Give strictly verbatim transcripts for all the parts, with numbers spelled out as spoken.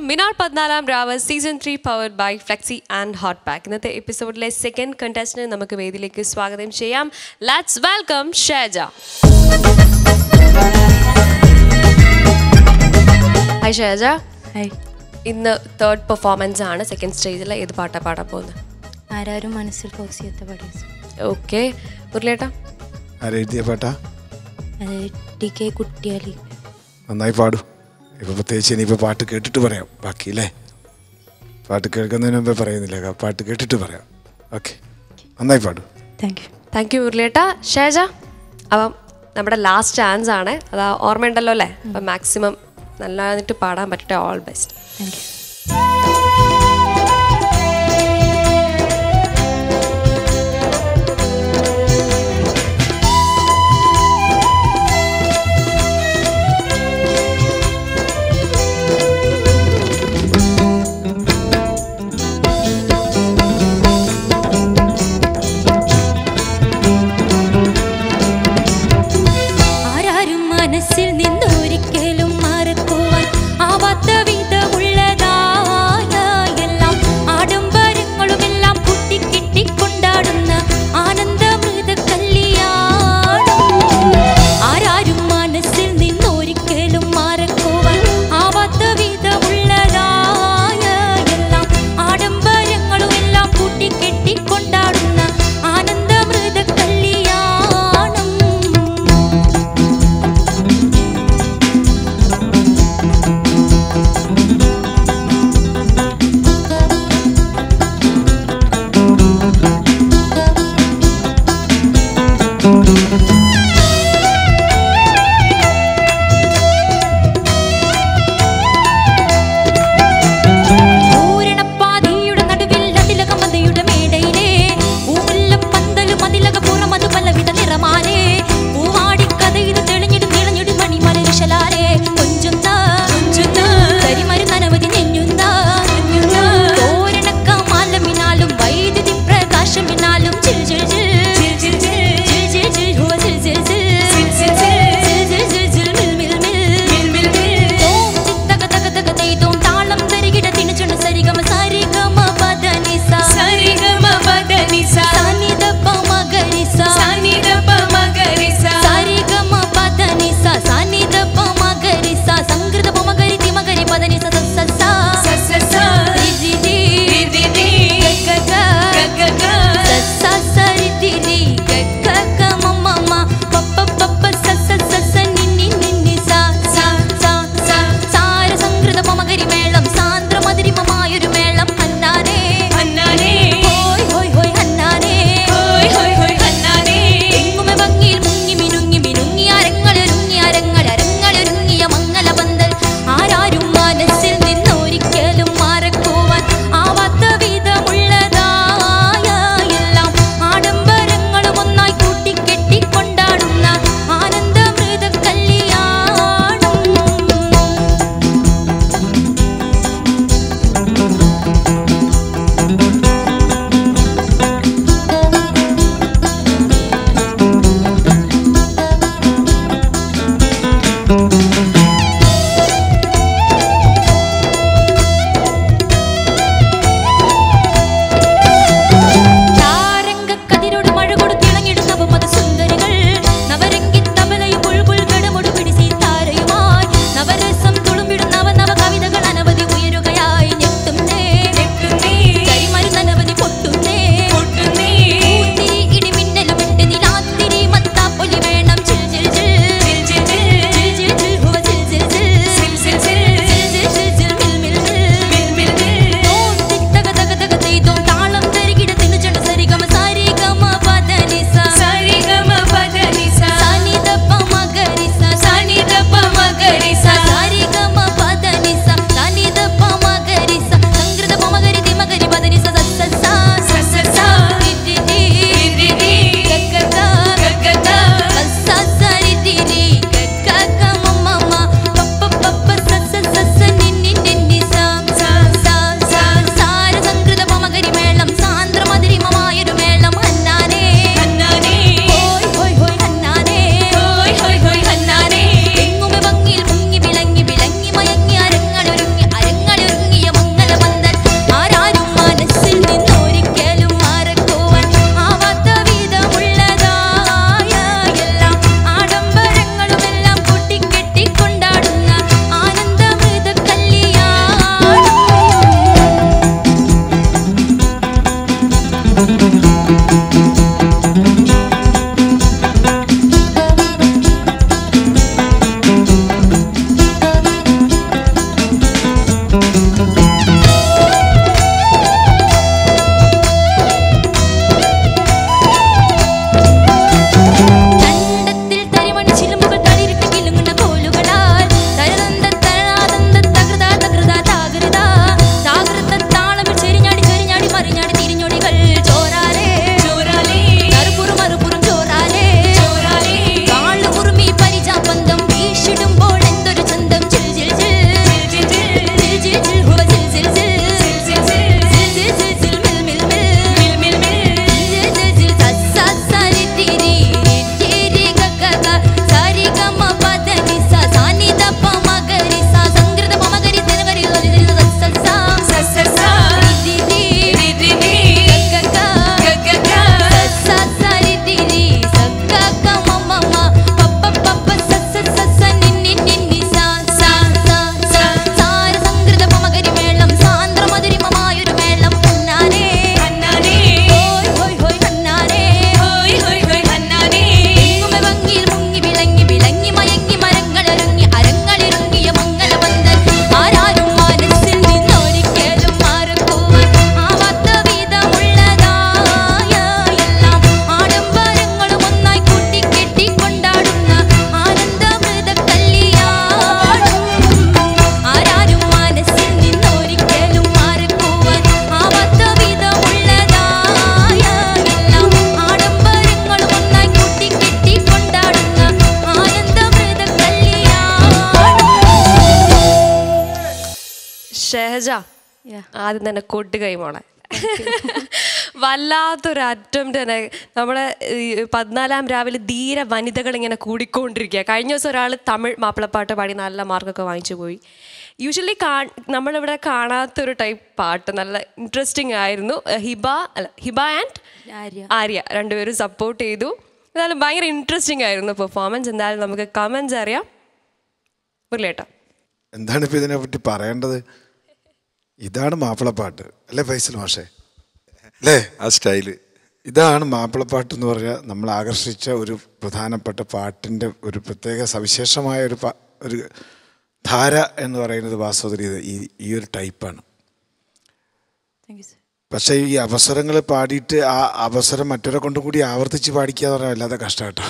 മിനാർ പതിനാലാം രാവ് season three powered by flexi and hot pack. ഇന്നത്തെ എപ്പിസോഡിലെ സെക്കൻഡ് കണ്ടസ്റ്റന്റിനെ നമുക്ക് വേദിയിലേക്ക് സ്വാഗതം ചെയ്യാം. Let's welcome Sheja. Hi Sheja. Hi. ഇന്ന് തേർഡ് പെർഫോമൻസ് ആണ്. സെക്കൻഡ് സ്റ്റേജിൽ ഏത് പാട്ടാ പാടാൻ പോകുന്നത്? ആരാരും മനസ്സിൽ ഫോക്സിയത്തെ പാടി. ഓക്കെ. മുരളിയേട്ടാ ആരെഴുതിയ പാട്ടാ? അത് ടി കെ കുട്ടിയാലി. നന്നായി പാടും. ഇപ്പോൾ പ്രത്യേകിച്ച് ഇനിയിപ്പോൾ പാട്ട് കേട്ടിട്ട് പറയാം ബാക്കി അല്ലേ? പാട്ട് കേൾക്കുന്നതിന് മുമ്പേ പറയുന്നില്ല, പാട്ട് കേട്ടിട്ട് പറയാം. ഓക്കെ, നന്നായി പാടും. Thank you. താങ്ക് യു മുരളിയേട്ടാ. ഷേജ, അപ്പം നമ്മുടെ ലാസ്റ്റ് ചാൻസ് ആണ്. അത് ഓർമ്മയുണ്ടല്ലോ അല്ലേ? അപ്പം മാക്സിമം നല്ലതായിട്ട് പാടാൻ പറ്റട്ടെ. All best. Thank you. മനസ്സിൽ നിന്നൊരിക്കലും മറക്കുവാൻ ആവാത്ത വിധമുള്ളതാ ഷെഹജ, ആദ്യം തന്നെ കൊട്ട് കൈ മോളെ. വല്ലാത്തൊരു അറ്റംപ്റ്റ് തന്നെ. നമ്മുടെ പതിനാലാം രാവിലെ ധീര വനിതകൾ ഇങ്ങനെ കൂടിക്കൊണ്ടിരിക്കുക. കഴിഞ്ഞ ദിവസം ഒരാൾ തമിഴ് മാപ്പിളപ്പാട്ട് പാടി നല്ല മാർക്കൊക്കെ വാങ്ങിച്ചു പോയി. യൂഷ്വലി കാ നമ്മളിവിടെ കാണാത്തൊരു ടൈപ്പ് പാട്ട്, നല്ല ഇൻട്രസ്റ്റിംഗ് ആയിരുന്നു. ഹിബ അല്ല ഹിബ ആൻഡ് ആര്യ രണ്ടുപേരും സപ്പോർട്ട് ചെയ്തു. എന്തായാലും ഭയങ്കര ഇൻട്രസ്റ്റിംഗ് ആയിരുന്നു പെർഫോമൻസ്. എന്തായാലും നമുക്ക് കമൻസ് അറിയാം. മുരളിയേട്ടാ, എന്താണ് ഇപ്പം ഇതിനെ പറ്റി പറയേണ്ടത്? ഇതാണ് മാപ്പിളപ്പാട്ട് അല്ലേ ഫൈസൽ മാഷേ? അല്ലേ ആ സ്റ്റൈല്? ഇതാണ് മാപ്പിളപ്പാട്ട് എന്ന് പറഞ്ഞാൽ നമ്മൾ ആകർഷിച്ച ഒരു പ്രധാനപ്പെട്ട പാട്ടിൻ്റെ ഒരു പ്രത്യേക സവിശേഷമായ ഒരു ഒരു ധാര എന്ന് പറയുന്നത് വാസ്തവത്തിൽ ഇത് ഈ ഈ ഒരു ടൈപ്പാണ്. പക്ഷേ ഈ അവസരങ്ങൾ പാടിയിട്ട് ആ അവസരം മറ്റൊരെ കൊണ്ടും കൂടി ആവർത്തിച്ച് പാടിക്കുക എന്ന് പറഞ്ഞാൽ വല്ലാതെ കഷ്ടം കേട്ടോ.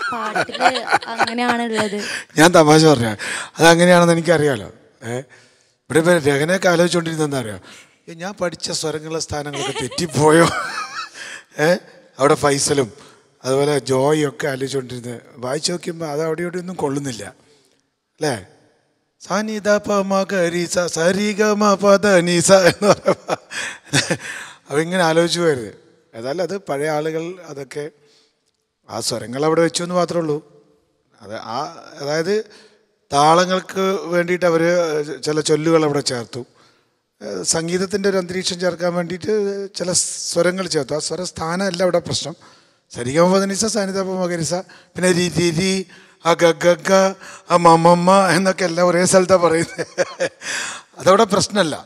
ഞാൻ തമാശ പറഞ്ഞ അതങ്ങനെയാണെന്ന് എനിക്കറിയാലോ. ഏഹ് ഇവിടെ ഇപ്പം രഹനയൊക്കെ ആലോചിച്ചുകൊണ്ടിരുന്നത് എന്താ അറിയാം, ഞാൻ പഠിച്ച സ്വരങ്ങളുടെ സ്ഥാനങ്ങളൊക്കെ തെറ്റിപ്പോയോ? ഏഹ് അവിടെ ഫൈസലും അതുപോലെ ജോയും ഒക്കെ ആലോചിച്ചുകൊണ്ടിരുന്നത് വായിച്ചു നോക്കുമ്പോൾ അത് അവിടെ ഇവിടെ ഒന്നും കൊള്ളുന്നില്ല അല്ലേ? സനിത പ ഗരീസ സരിഗ മ പദ നീസ എന്ന് പറയുമ്പോൾ അപ്പം ഇങ്ങനെ ആലോചിച്ച് പോയത്. ഏതായാലും അത് പഴയ ആളുകൾ അതൊക്കെ ആ സ്വരങ്ങൾ അവിടെ വെച്ചു എന്ന് മാത്രമേ ഉള്ളൂ. അത് ആ അതായത് താളങ്ങൾക്ക് വേണ്ടിയിട്ട് അവർ ചില ചൊല്ലുകൾ അവിടെ ചേർത്തു. സംഗീതത്തിൻ്റെ ഒരു അന്തരീക്ഷം ചേർക്കാൻ വേണ്ടിയിട്ട് ചില സ്വരങ്ങൾ ചേർത്തു. ആ സ്വരസ്ഥാനമല്ല അവിടെ പ്രശ്നം. സരിഗ മ പദ നീസ സനിത പ ഗരീസ പിന്നെ രി രി രി ആ ഗഗ ആ മമ്മമ്മ എന്നൊക്കെ എല്ലാം ഒരേ സ്ഥലത്താണ് പറയുന്നത്. അതവിടെ പ്രശ്നമല്ല.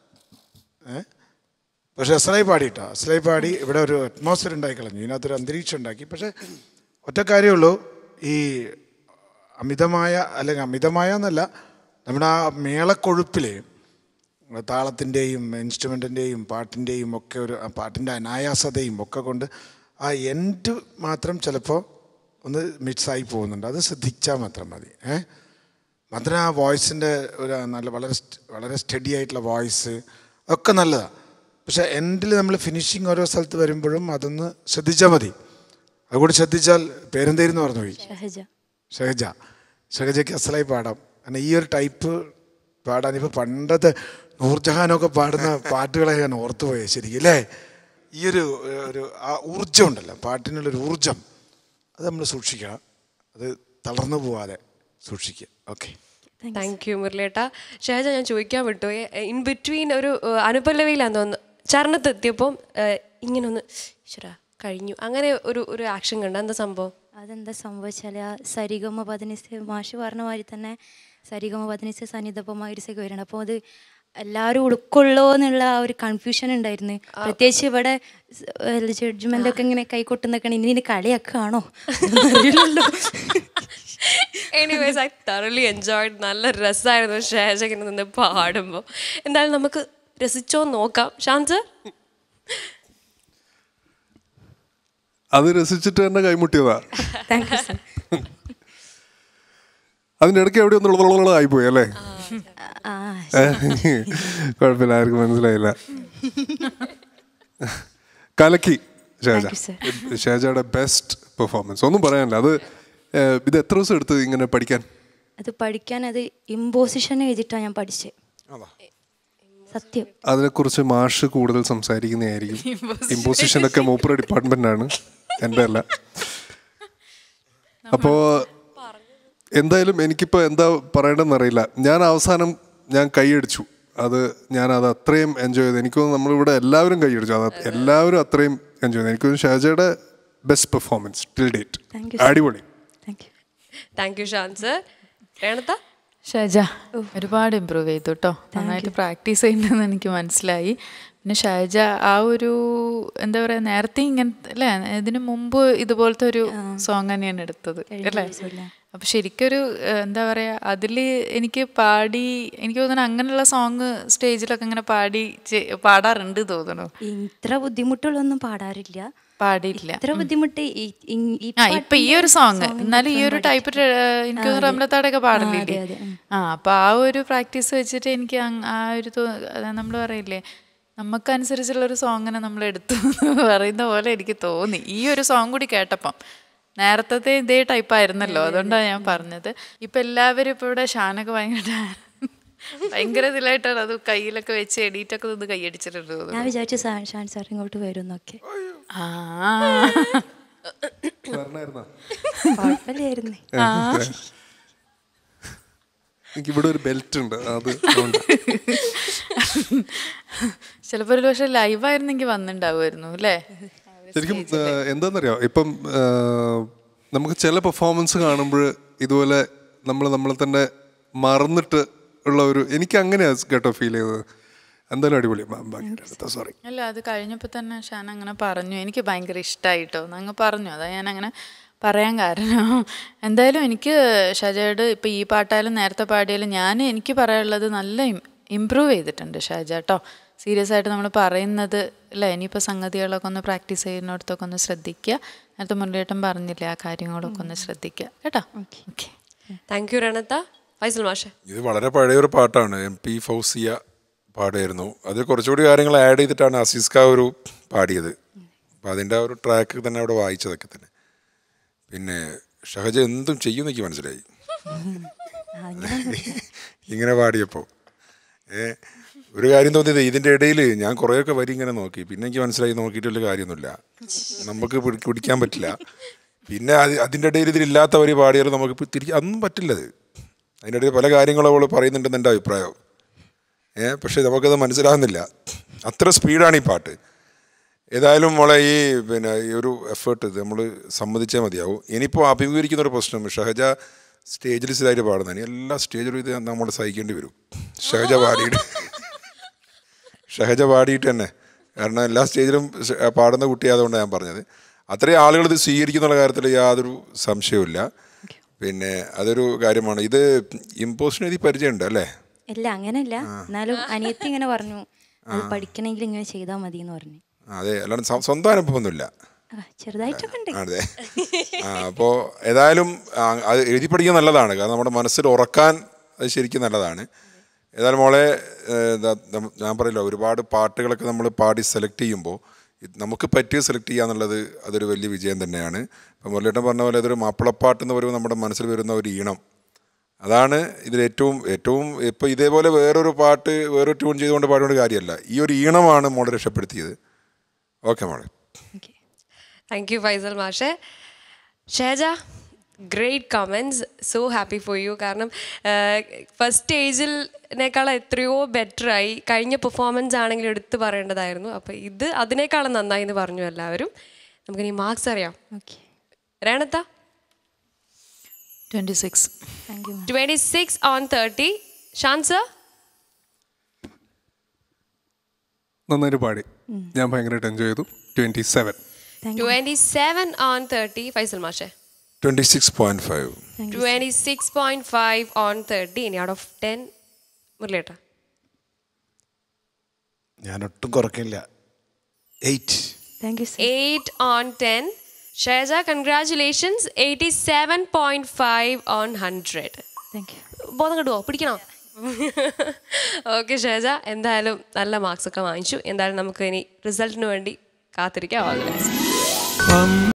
ഏ പക്ഷെ അസലായി പാടിയിട്ടാ അസലായി പാടി ഇവിടെ ഒരു അറ്റ്മോസ്ഫിയർ ഉണ്ടാക്കി കളഞ്ഞു, ഇതിനകത്തൊരു അന്തരീക്ഷം ഉണ്ടാക്കി. പക്ഷെ ഒറ്റ കാര്യമുള്ളൂ, ഈ അമിതമായ അല്ലെങ്കിൽ അമിതമായ എന്നല്ല, നമ്മുടെ ആ മേളക്കൊഴുപ്പിൽ താളത്തിൻ്റെയും ഇൻസ്ട്രുമെൻറ്റിൻ്റെയും പാട്ടിൻ്റെയും ഒക്കെ ഒരു പാട്ടിൻ്റെ അനായാസതയും ഒക്കെ കൊണ്ട് ആ എൻഡ് മാത്രം ചിലപ്പോൾ ഒന്ന് മിക്സായി പോകുന്നുണ്ട്. അത് ശ്രദ്ധിച്ചാൽ മാത്രം മതി. ഏഹ് മാത്രം ആ വോയിസിൻ്റെ ഒരു നല്ല വളരെ വളരെ സ്റ്റഡി ആയിട്ടുള്ള വോയിസ് ഒക്കെ നല്ലതാണ്. പക്ഷേ എൻഡിൽ നമ്മൾ ഫിനിഷിങ് ഓരോ സ്ഥലത്ത് വരുമ്പോഴും അതൊന്ന് ശ്രദ്ധിച്ചാൽ മതി. അതുകൂടി ശ്രദ്ധിച്ചാൽ പേരെന്തേരെന്ന് പറഞ്ഞു പോയി. ഷഹജ. ഷഹജയ്ക്ക് അസലായി പാടാം. കാരണം ഈ ഒരു ടൈപ്പ് പാടാൻ ഇപ്പോൾ പണ്ടത്തെ നൂർജഹാനൊക്കെ പാടുന്ന പാട്ടുകളെ ഞാൻ ഓർത്തുപോയത് ശരിക്കും അല്ലേ? ഈ ഒരു ഒരു ആ ഊർജ്ജം ഉണ്ടല്ലോ, പാട്ടിനുള്ളൊരു ഊർജ്ജം, അത് നമ്മൾ സൂക്ഷിക്കണം. അത് തളർന്നു പോവാതെ സൂക്ഷിക്കുക. ഓക്കെ, താങ്ക് യു മുരളിയേട്ടാ. ഷഹജ, ഞാൻ ചോദിക്കാൻ വിട്ടു, ഇൻ ബിറ്റ്വീൻ ഒരു അനുപല്ലവിയിലാന്ന് തോന്നുന്നു ചരണത്തെത്തിയപ്പം ഇങ്ങനെ ഒന്ന് ഈശ്വര കഴിഞ്ഞു അങ്ങനെ ഒരു ഒരു ആക്ഷൻ കണ്ട, എന്താ സംഭവം? അതെന്താ സംഭവിച്ചാൽ ആ സരിഗമ പതിനിസ് മാഷ് പറഞ്ഞ മാതിരി തന്നെ സരിഗമ പതിനിസ് സന്നിധപ്പം മൈരിസൊക്കെ വരുന്നുണ്ട്. അപ്പോൾ അത് എല്ലാവരും ഉൾക്കൊള്ളോ എന്നുള്ള ആ ഒരു കൺഫ്യൂഷൻ ഉണ്ടായിരുന്നു. പ്രത്യേകിച്ച് ഇവിടെ ജഡ്ജ്മെൻ്റ് ഒക്കെ ഇങ്ങനെ കൈകൊട്ടുന്നൊക്കെ ഇനി ഇനി കളിയാക്കാണോ അറിയില്ലല്ലോ. Anyways I thoroughly enjoyed. നല്ല രസമായിരുന്നു ഷഹജ നിന്ന് പാടുമ്പോൾ. എന്തായാലും നമുക്ക് രസിച്ചോ നോക്കാം. ഷാന്ത് അത് രസിച്ചിട്ട് തന്നെ കൈമുട്ടിയതാ. അതിനിടയ്ക്ക് എവിടെ ഒന്നും ആയിപ്പോയി അല്ലേ? കുഴപ്പമില്ല, ആർക്കും മനസ്സിലായില്ല. കലക്കി ഷഹജ. ഷഹജയുടെ ബെസ്റ്റ് പെർഫോമൻസ്, ഒന്നും പറയാനില്ല. അത് ഇത് എത്ര ദിവസം എടുത്ത് ഇങ്ങനെ പഠിക്കാൻ? അത് പഠിക്കാൻ അത് ഇമ്പോസിഷൻ എഴുതിയിട്ടാണ് ഞാൻ പഠിച്ചത്. സത്യം. അതിനെക്കുറിച്ച് മാഷ് കൂടുതൽ സംസാരിക്കുന്നതായിരിക്കും. ഇമ്പോസിഷനൊക്കെ മൂപ്പറ ഡിപ്പാർട്ട്മെന്റാണ്, എൻ്റെ അല്ല. അപ്പോൾ എന്തായാലും എനിക്കിപ്പോൾ എന്താ പറയേണ്ടതെന്ന് അറിയില്ല. ഞാൻ അവസാനം ഞാൻ കൈയടിച്ചു. അത് ഞാനത് അത്രയും എൻജോയ് ചെയ്തു. എനിക്ക് തോന്നുന്നു നമ്മളിവിടെ എല്ലാവരും കൈയടിച്ചു. അത് എല്ലാവരും അത്രയും എൻജോയ് ചെയ്തു. എനിക്ക് തോന്നുന്നു ഷഹജയുടെ ബെസ്റ്റ് പെർഫോമൻസ് ടിൽ ഡേറ്റ്. അടിപൊളി. Thank you Shanth. രേണത്ത? ഷഹജ ഒരുപാട് ഇമ്പ്രൂവ് ചെയ്തു കേട്ടോ. നന്നായിട്ട് പ്രാക്ടീസ് ചെയ്യുന്നതെന്ന് എനിക്ക് മനസ്സിലായി. പിന്നെ ഷഹജ ആ ഒരു എന്താ പറയുക, നേരത്തെ ഇങ്ങനെ അല്ലേ, ഇതിനു മുമ്പ് ഇതുപോലത്തെ ഒരു സോങ് തന്നെയാണ് എടുത്തത് അല്ലേ? അപ്പം ശരിക്കൊരു എന്താ പറയുക, അതിൽ എനിക്ക് പാടി എനിക്ക് തോന്നുന്നു അങ്ങനെയുള്ള സോങ് സ്റ്റേജിലൊക്കെ ഇങ്ങനെ പാടി പാടാറുണ്ട് തോന്നുന്നു. ഇത്ര ബുദ്ധിമുട്ടുള്ളൊന്നും പാടാറില്ല, പാടിയില്ല. ഇത്ര ബുദ്ധിമുട്ട് ആ ഇപ്പൊ ഈ ഒരു സോങ് എന്നാലും ഈ ഒരു ടൈപ്പ് എനിക്ക് റംലത്താടൊക്കെ പാടലില്ലേ? ആ അപ്പൊ ആ ഒരു പ്രാക്ടീസ് വെച്ചിട്ട് എനിക്ക് ആ ഒരു നമ്മൾ പറയില്ലേ, നമുക്കനുസരിച്ചുള്ളൊരു സോങ്ങിനെ നമ്മൾ എടുത്തു പറയുന്ന പോലെ എനിക്ക് തോന്നി ഈ ഒരു സോങ് കൂടി കേട്ടപ്പം. നേരത്തെ ഇതേ ടൈപ്പായിരുന്നല്ലോ, അതുകൊണ്ടാണ് ഞാൻ പറഞ്ഞത്. ഇപ്പം എല്ലാവരും ഇപ്പോൾ ഇവിടെ ഷാനൊക്കെ ഭയങ്കര ഭയങ്കര ഇതിലായിട്ടാണ് അത് കയ്യിലൊക്കെ വെച്ച് എഡിറ്റൊക്കെ നിന്ന് കൈയടിച്ചിട്ടുണ്ട്. ഞാൻ വിചാരിച്ചു ഷാൻ സാർ ഇങ്ങോട്ട് വരുമെന്നൊക്കെ. ആ കുഴപ്പമില്ലായിരുന്നു. എനിക്കിവിടെ ഒരു ബെൽറ്റ് ഉണ്ട്, അത് ചിലപ്പോൾ ഒരു പക്ഷെ ലൈവായിരുന്നെങ്കിൽ വന്നിട്ടുണ്ടാവുമായിരുന്നു അല്ലേ. ശരിക്കും എന്താണെന്നറിയാം, ഇപ്പം നമുക്ക് ചില പെർഫോമൻസ് കാണുമ്പോൾ ഇതുപോലെ നമ്മൾ നമ്മളെ തന്നെ മറന്നിട്ട് ഉള്ള ഒരു, എനിക്ക് അങ്ങനെയാണ് കേട്ടോ ഫീൽ ചെയ്തത്. എന്തായാലും അടിപൊളി. സോറി. അല്ല, അത് കഴിഞ്ഞപ്പോൾ തന്നെ ഷാൻ അങ്ങനെ പറഞ്ഞു, എനിക്ക് ഭയങ്കര ഇഷ്ടമായിട്ടോ എന്നങ്ങ് പറഞ്ഞു. അതാ ഞാൻ അങ്ങനെ പറയാൻ കാരണം. എന്തായാലും എനിക്ക് ഷാജയോട് ഇപ്പം ഈ പാട്ടായാലും നേരത്തെ പാടിയാലും ഞാൻ എനിക്ക് പറയാനുള്ളത് നല്ല ഇമ്പ്രൂവ് ചെയ്തിട്ടുണ്ട് ഷാജ കേട്ടോ. സീരിയസ് ആയിട്ട് നമ്മൾ പറയുന്നത് അല്ല, ഇനിയിപ്പോൾ സംഗതികളൊക്കെ ഒന്ന് പ്രാക്ടീസ് ചെയ്യുന്നിടത്തൊക്കെ ഒന്ന് ശ്രദ്ധിക്കുക. നേരത്തെ മുരളിയേട്ടൻ പറഞ്ഞില്ലേ, ആ കാര്യങ്ങളൊക്കെ ഒന്ന് ശ്രദ്ധിക്കുക കേട്ടോ. Okay, thank you Renatha. Faisal മാഷെ, ഇത് വളരെ പഴയൊരു പാട്ടാണ്, എം പി ഫൗസിയ പാടിയായിരുന്നു. അത് കുറച്ചുകൂടി കാര്യങ്ങൾ ആഡ് ചെയ്തിട്ടാണ് അസീസ്ക ഒരു പാടിയത്. അപ്പം അതിൻ്റെ ഒരു ട്രാക്ക് തന്നെ അവിടെ വായിച്ചതൊക്കെ തന്നെ. പിന്നെ ഷഹജ എന്തും ചെയ്യും എനിക്ക് മനസ്സിലായി ഇങ്ങനെ പാടിയപ്പോൾ. ഏ ഒരു കാര്യം തോന്നിയത്, ഇതിൻ്റെ ഇടയിൽ ഞാൻ കുറേയൊക്കെ വരി ഇങ്ങനെ നോക്കി, പിന്നെ എനിക്ക് മനസ്സിലായി നോക്കിയിട്ട് വലിയ കാര്യമൊന്നുമില്ല, നമുക്ക് പിടിക്കാൻ പറ്റില്ല. പിന്നെ അത് അതിൻ്റെ ഇടയിൽ ഇതിലില്ലാത്ത വരി പാടിയാലും നമുക്ക് തിരിച്ച് അതൊന്നും പറ്റില്ലത്. അതിൻ്റെ ഇടയിൽ പല കാര്യങ്ങളും അവൾ പറയുന്നുണ്ടെന്ന് എൻ്റെ അഭിപ്രായം. ഏ പക്ഷേ നമുക്കത് മനസ്സിലാകുന്നില്ല, അത്ര സ്പീഡാണ് ഈ പാട്ട്. ഏതായാലും മോളെ ഈ പിന്നെ ഈ ഒരു എഫേർട്ട് ഇത് നമ്മൾ സമ്മതിച്ചാൽ മതിയാവും. ഇനിയിപ്പോൾ അഭിമുഖീകരിക്കുന്ന ഒരു പ്രശ്നം, ഷഹജ സ്റ്റേജിൽ സ്ഥിരമായിട്ട് പാടുന്നതാണ്, എല്ലാ സ്റ്റേജിലും ഇത് നമ്മൾ സഹിക്കേണ്ടി വരും. ഷഹജ പാടിയിട്ട് ഷഹജ പാടിയിട്ട് തന്നെ, കാരണം എല്ലാ സ്റ്റേജിലും പാടുന്ന കുട്ടിയായതുകൊണ്ടാണ് ഞാൻ പറഞ്ഞത്. അത്രയും ആളുകൾ ഇത് സ്വീകരിക്കുന്നുള്ള കാര്യത്തിൽ യാതൊരു സംശയവുമില്ല. പിന്നെ അതൊരു കാര്യമാണ്. ഇത് ഇമ്പോസിഷൻ ഇത് പരിചയമുണ്ട് അല്ലേ? ഇല്ല, അങ്ങനെയല്ല. എന്നാലും അനിയത്തി ഇങ്ങനെ പറഞ്ഞു, അത് പഠിക്കണമെങ്കിൽ ഇങ്ങനെ ചെയ്താൽ മതി എന്ന് പറഞ്ഞു. അതെ, അല്ലാണ്ട് സ്വന്തം അനുഭവമൊന്നുമില്ല, ചെറുതായിട്ടൊക്കെ ഉണ്ട്. അതെ. ആ അപ്പോൾ ഏതായാലും അത് എഴുതി പഠിക്കാൻ നല്ലതാണ്, കാരണം നമ്മുടെ മനസ്സിൽ ഉറക്കാൻ അത് ശരിക്കും നല്ലതാണ്. ഏതായാലും മോളെ ഞാൻ പറയില്ല, ഒരുപാട് പാട്ടുകളൊക്കെ നമ്മൾ പാടി സെലക്ട് ചെയ്യുമ്പോൾ നമുക്ക് പറ്റിയ സെലക്ട് ചെയ്യുക എന്നുള്ളത് അതൊരു വലിയ വിജയം തന്നെയാണ്. ഇപ്പം മുരളിയേട്ടൻ പറഞ്ഞ പോലെ അതൊരു മാപ്പിളപ്പാട്ട് എന്ന് പറയുമ്പോൾ നമ്മുടെ മനസ്സിൽ വരുന്ന ഒരു ഈണം, അതാണ് ഇതിലേറ്റവും ഏറ്റവും ഇപ്പോൾ ഇതേപോലെ വേറൊരു പാട്ട് വേറൊരു ട്യൂൺ ചെയ്തുകൊണ്ട് പാടുകൊണ്ട് കാര്യമല്ല, ഈ ഒരു ഈണമാണ് മോളെ രക്ഷപ്പെടുത്തിയത്. ഓക്കെ മോളെ, താങ്ക് യു ഫൈസൽ മാഷെ. Shahaja, great comments, so happy for you. കാരണം ഫസ്റ്റ് സ്റ്റേജിനേക്കാൾ എത്രയോ ബെറ്ററായി. കഴിഞ്ഞ പെർഫോമൻസ് ആണെങ്കിലും എടുത്ത് പറയേണ്ടതായിരുന്നു. അപ്പോൾ ഇത് അതിനേക്കാളും നന്നായി എന്ന് പറഞ്ഞു എല്ലാവരും. നമുക്കിനി മാർക്സ് അറിയാം. Okay, Renatha twenty six twenty six on thirty. Shan sir നന്നായിട്ട് പാടി, ഞാൻ ഭയങ്കരമായിട്ട് എൻജോയ് ചെയ്തു. Twenty seven twenty seven on thirty. Faisal മാഷെ twenty six point five twenty six point five on thirty. ഇനി ഔട്ട് ഓഫ് ടെൻ മുരളിയേട്ടാ? ഞാനൊട്ടും കുറയ്ക്കില്ല, eight. Thank you. Eight on ten. Shahaja, congratulations, eighty seven point five on hundred. Thank you. ബോധം കിട്ടുമോ? പിടിക്കണോ? Okay Shahaja, എന്തായാലും നല്ല marks ഒക്കെ വാങ്ങിച്ചു. എന്തായാലും നമുക്ക് ഇനി റിസൾട്ടിന് വേണ്ടി കാത്തിരിക്കാം. All the best.